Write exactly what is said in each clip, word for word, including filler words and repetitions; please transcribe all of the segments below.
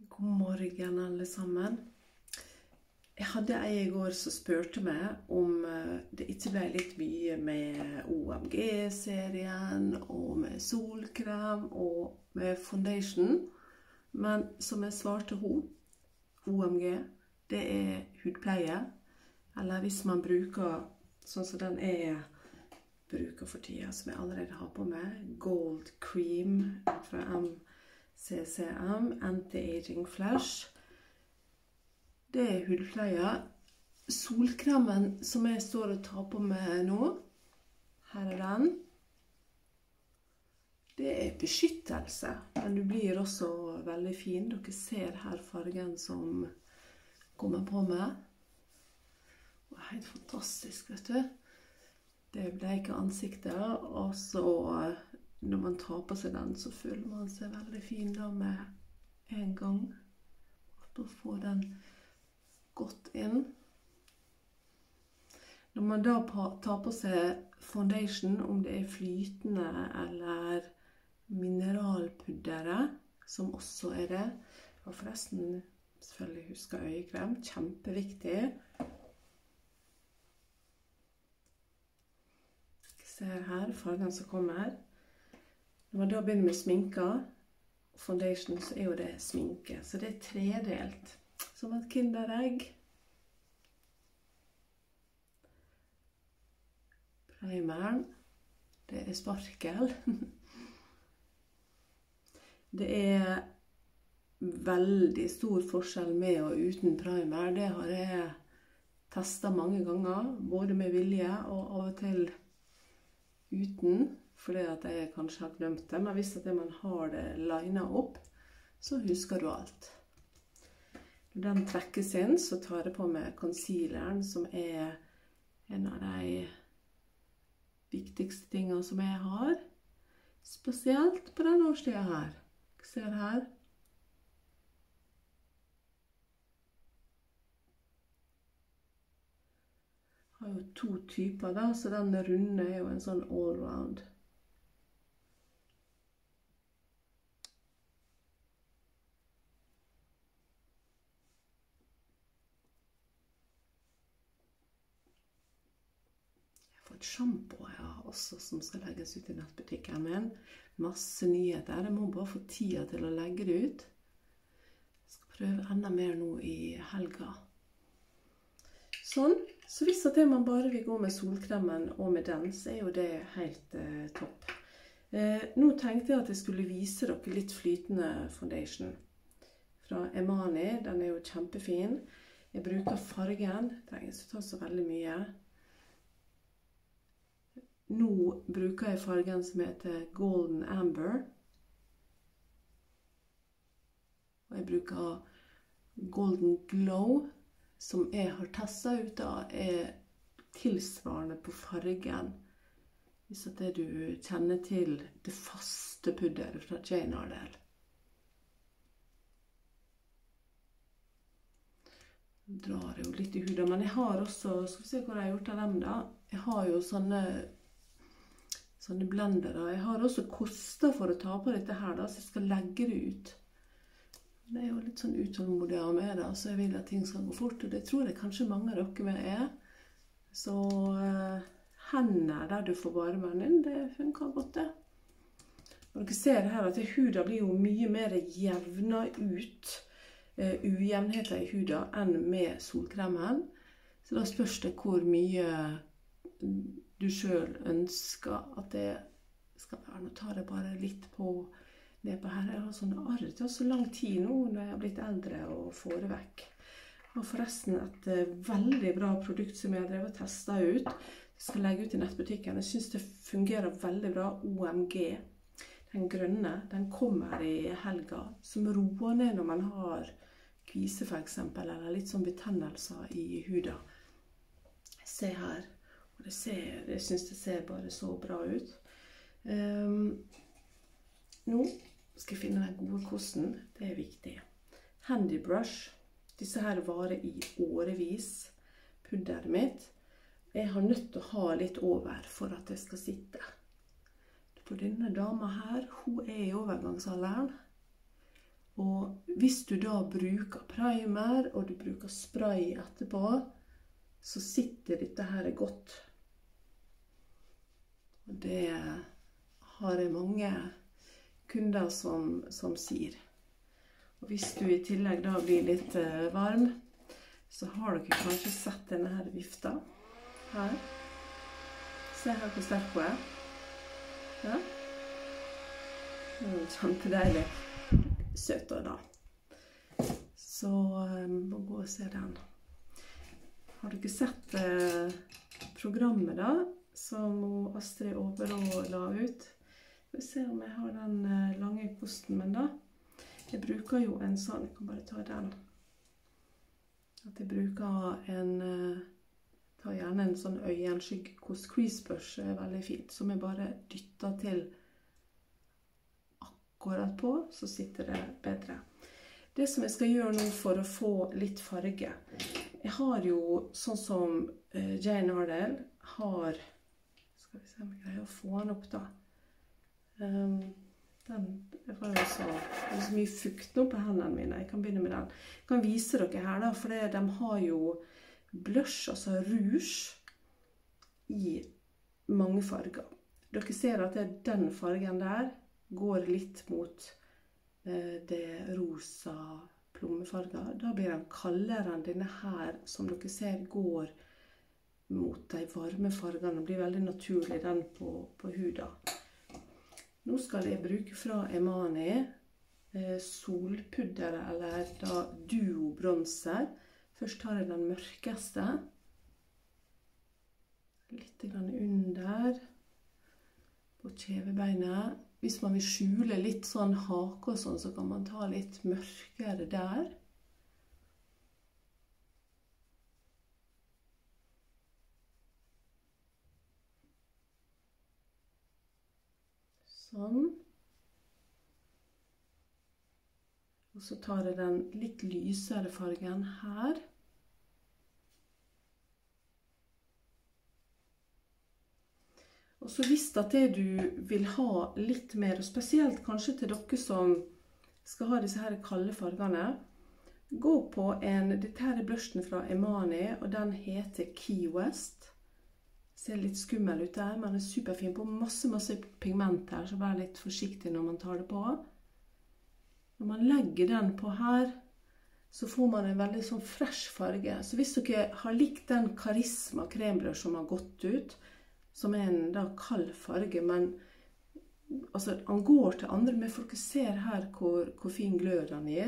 God morgen alle sammen. Jeg hadde en i går som spurte meg om det ikke ble litt mye med O M G-serien og med solkrem og med foundation. Men som jeg svarte hun, O M G, det er hudpleie. Eller hvis man bruker, sånn som den jeg bruker for tida, som jeg allerede har på meg, Gold Cream fra M C C M, Anti-Aging Flash. Det er hudpleie. Solkremen som jeg står og tar på meg nå, her er den. Det er beskyttelse, men du blir også veldig fin. Dere ser her fargen som kommer på meg. Det er helt fantastisk, vet du. Det bleike ansiktet, og så når man tar på seg den, så føler man seg veldig fin da med en gang. Og da får den godt inn. Når man da tar på seg foundation, om det er flytende eller mineralpuddere, som også er det, og forresten selvfølgelig husker øyekrem, kjempeviktig. Ser her fargen som kommer. Når man da begynner med sminka, foundation, så er jo det sminke. Så det er tredelt, som et kinderegg. Primeren, det er sparkel. Det er veldig stor forskjell med og uten primer. Det har jeg testet mange ganger, både med vilje og av og til uten, fordi at jeg kanskje har glemt det, men hvis at man har det linet opp, så husker du alt. Når den trekkes inn, så tar jeg på meg concealeren, som er en av de viktigste tingene som jeg har, spesielt på denne årstiden her. Dere ser her. Jeg har jo to typer da, så den runde er jo en sånn all-round. Jeg har fått shampoo jeg har også, som skal legges ut i nettbutikken min. Masse nyheter. Jeg må bare få tida til å legge det ut. Jeg skal prøve enda mer nå i helga. Sånn. Så hvis at man bare vil gå med solkremen og med den, så er jo det helt eh, topp. Eh, nå tenkte jeg at jeg skulle vise dere litt flytende foundation. Fra Emani, den er jo kjempefin. Jeg bruker fargen, det trenger ikke ta så veldig mye. Nå bruker jeg fargen som heter Golden Amber. Og jeg bruker Golden Glow, som jeg har testet ut av, er tilsvarende på fargen. Hvis det du kjenner til det faste pudderet fra Jane Ardell. Drar jo litt i huden, men jeg har også, skal vi se hva jeg har gjort av dem da. Jeg har jo sånne, sånne blendere. Jeg har også koster for å ta på dette her da, så jeg skal legge det ut. Det er jo litt sånn utålmodig av meg da, så jeg vil at ting skal gå fort, og det tror jeg kanskje mange av dere med er. Så uh, hendene der du får varmen inn, det funker godt det. Og dere ser her at huden blir jo mye mer jevna ut, uh, ujevnheter i huden enn med solkremen. Så da spørs det hvor mye du selv ønsker at det skal være. Nå tar jeg bare litt på ned på her. Jeg har sånne arr. Det tar så lang tid nå når jeg har blitt eldre og får det vekk. Jeg har forresten et uh, veldig bra produkt som jeg har drevet og testet ut. Jeg skal legge ut i nettbutikken. Jeg synes det fungerer veldig bra. O M G. Den grønne, den kommer i helga. Som roer ned når man har kvise for eksempel, eller litt sånn betennelser i huden. Se her. Og det ser, jeg synes det ser bare så bra ut. Um, nå skal jeg finne den gode kosten, det er viktig. Handy brush, disse her varer i årevis, pudderet mitt. Jeg har nødt til å ha litt over for at det skal sitte. For denne dama her, hun er i overgangsalderen. Og hvis du da bruker primer, og du bruker spray etterpå, så sitter dette her godt. Og det har jeg mange kunder som, som sier. Og hvis du i tillegg da blir litt eh, varm, så har dere kanskje sett denne her vifta. Her. Se her hvor sterk hun er. Ja. Det er kjempedeilig. Søt da. Så um, må gå og se den. Har dere sett eh, programmet da, som Astrid Overå la ut? Vi får se om jeg har den eh, lange kosten min da. Jeg bruker jo en sånn, jeg kan bare ta den. At jeg bruker en, eh, tar gjerne en sånn øyenskyggekost. Creasebrush er veldig fint, som jeg bare dytter til akkurat på, så sitter det bedre. Det som jeg skal gjøre nå for å få litt farge, jeg har jo sånn som uh, Jane Iredale har, skal vi se om jeg greier å få den opp da. Um, den, jeg får jo så, det er så mye fukt nå på hendene mine, jeg kan begynne med den. Jeg kan vise dere her da, for det, de har jo blush, altså rouge, i mange farger. Dere ser at det er den fargen der, går litt mot eh, det rosa plommefarger. Da blir den kaldere enn denne her, som dere ser går mot de varme fargene. Det blir veldig naturlig den på, på huda. Nå skal jeg bruke fra Emani eh, solpudder, eller da duo bronzer. Først tar jeg den mørkeste. Litt grann under på kjevebeinet. Hvis man vil skjule litt sånn hake og sånn, så kan man ta litt mørkere der. Sånn. Og så tar jeg den litt lysere fargen her. Og så hvis at det du vil ha litt mer, og spesielt kanskje til dere som skal ha disse her kalde fargene, gå på en, dette her er blushen fra Emani, og den heter Key West. Ser litt skummel ut der, men er superfin på masse, masse pigment her, så vær litt forsiktig når man tar det på. Når man legger den på her, så får man en veldig sånn fresh farge. Så hvis dere har likt den Karisma kremblush som har gått ut, som er en da kald farge, men altså, han går til andre, men folk ser her hvor, hvor fin glød han gir.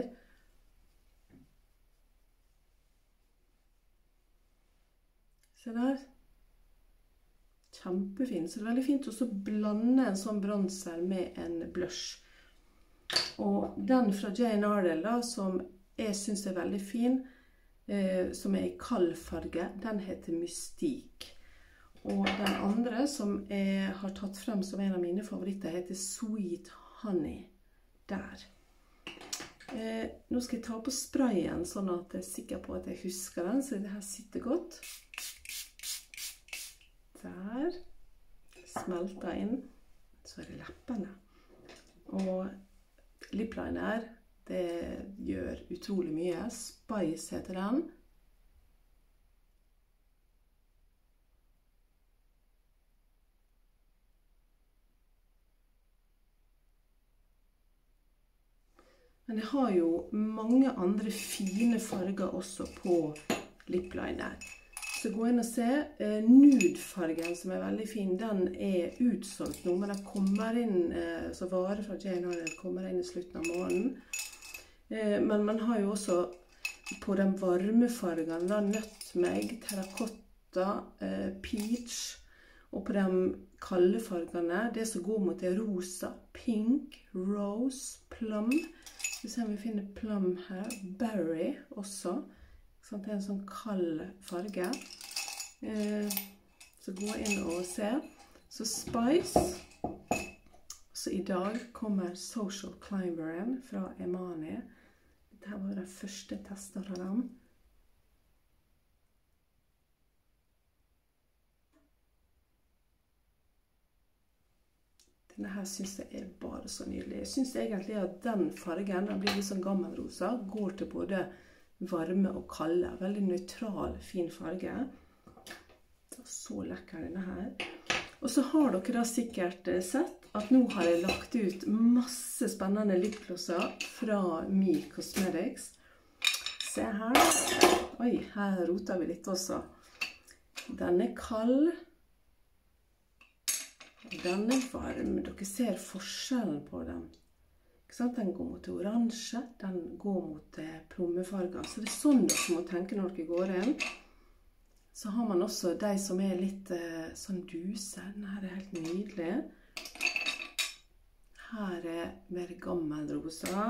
Se der. Kjempefin. Så det er veldig fint å blande en sånn bronzer med en blush. Og den fra Jane Iredale da, som jeg synes er veldig fin, eh, som er i kald farge, den heter Mystique. Og den andre som jeg har tatt frem som en av mine favoritter heter Sweet Honey. Der. Eh, nå skal jeg ta på sprayen, sånn at jeg er sikker på at jeg husker den, så det her sitter godt. Der. Smelter inn. Så er det leppene. Og lip liner, det gjør utrolig mye. Spice heter den. Men jeg har jo mange andre fine farger også på lip liner. Så gå inn og se. Eh, nude-fargen som er veldig fin, den er utsolgt nå, men den kommer inn, eh, så varer fra Jane Iredale kommer inn i slutten av måneden. Eh, men man har jo også på den varme fargen, da nutmeg, terrakotta, eh, peach, og på de kalde fargene, det som går mot det rosa, pink, rose, plum. Vi ser om vi finner plum her, berry også. Sånn, det er en sånn kald farge. Eh, så gå inn og se. Så Spice. Så i dag kommer Social Climberen fra Emani. Dette var den første testet av dem. Denne her synes jeg er bare så nydelig. Jeg synes egentlig at den fargen, den blir litt sånn gammelrosa, går til både varme og kalde. Veldig nøytral, fin farge. Så lekker denne her. Og så har dere da sikkert sett at nå har jeg lagt ut masse spennende lipglosser fra Me Cosmetics. Se her. Oi, her roter vi litt også. Den er kald. Den er varm. Dere ser forskjellen på den. Den går mot oransje, den går mot plommefarger. Så det er sånn dere må tenke når dere går inn. Så har man også de som er litt eh, sånn duse. Denne her er helt nydelig. Her er mer gammelrosa.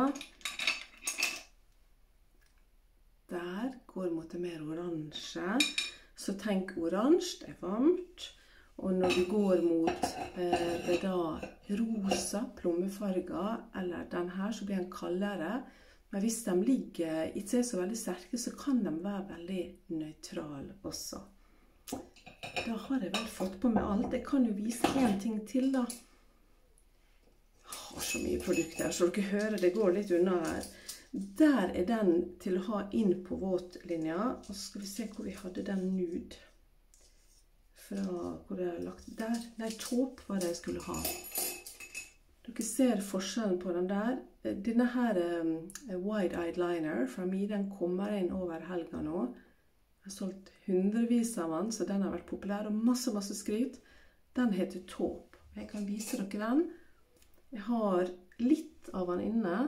Der går mot det mer oransje. Så tenk oransje, det er varmt. Og når du går mot eh, det da rosa, plommefarger, eller den her, så blir den kaldere. Men hvis de ligger, ikke er så veldig sterke, så kan de være veldig nøytrale også. Da har jeg vel fått på med alt. Jeg kan jo vise en ting til da. Jeg har så mye produkter, så dere hører det går litt unna her. Der er den til å ha inn på våtlinja. Og så skal vi se hvor vi hadde den nude. Fra hvor jeg har lagt der. Nei, taupe var det jeg skulle ha. Dere ser forskjellen på den der. Denne her um, Wide Eyeliner fra Me, den kommer inn over helga nå. Jeg har solgt hundrevis av den, så den har vært populær, og masse, masse skryt. Den heter Taupe. Jeg kan vise dere den. Jeg har litt av den inne.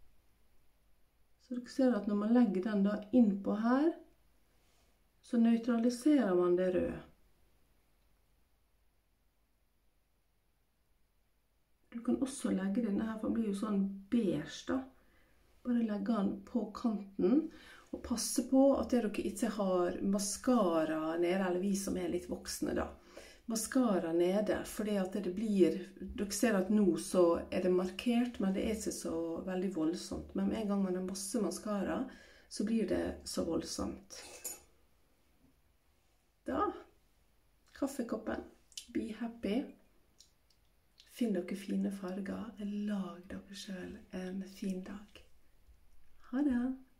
Så dere ser at når man legger den da inn på her, så nøytraliserer man det røde. Du kan også legge denne her, for den blir jo sånn beige da. Bare legge den på kanten, og passe på at dere ikke har mascara nede, eller vi som er litt voksne da. Mascara nede, fordi at det blir, dere ser at nå så er det markert, men det er ikke så veldig voldsomt. Men med en gang man har masse mascara, så blir det så voldsomt. Da, kaffekoppen, be happy. Finn dere fine farger, lag dere selv en fin dag. Ha det!